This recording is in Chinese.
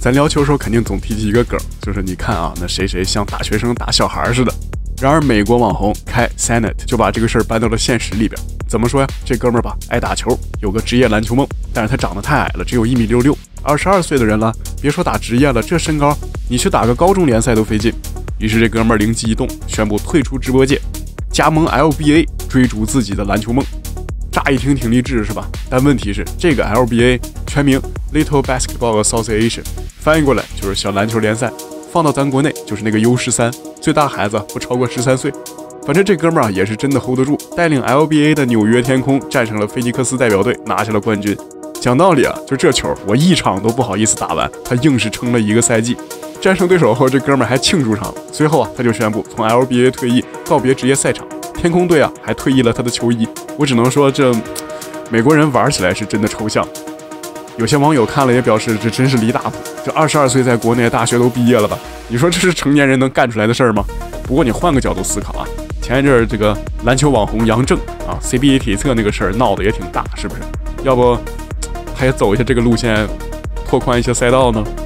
咱聊球时候肯定总提起一个梗，就是你看啊，那谁谁像大学生打小孩似的。然而美国网红Kai Cenat就把这个事儿搬到了现实里边。怎么说呀？这哥们儿吧，爱打球，有个职业篮球梦，但是他长得太矮了，只有1.66米，22岁的人了，别说打职业了，这身高你去打个高中联赛都费劲。于是这哥们儿灵机一动，宣布退出直播界，加盟 LBA， 追逐自己的篮球梦。乍一听挺励志是吧？但问题是，这个 LBA 全名 Little Basketball Association， 翻译过来就是小篮球联赛，放到咱国内就是那个 U13， 最大孩子不超过13岁。反正这哥们儿啊也是真的 hold 得住，带领 LBA 的纽约天空战胜了菲尼克斯代表队，拿下了冠军。讲道理啊，就这球我一场都不好意思打完，他硬是撑了1个赛季。战胜对手后，这哥们儿还庆祝场，随后啊他就宣布从 LBA 退役，告别职业赛场。天空队啊还退役了他的球衣。我只能说这美国人玩起来是真的抽象。有些网友看了也表示，这真是离大谱，这22岁在国内大学都毕业了吧？你说这是成年人能干出来的事儿吗？不过你换个角度思考啊，前一阵儿这个篮球网红杨正啊 CBA 体测那个事儿闹得也挺大，是不是？要不他也走一下这个路线，拓宽一些赛道呢？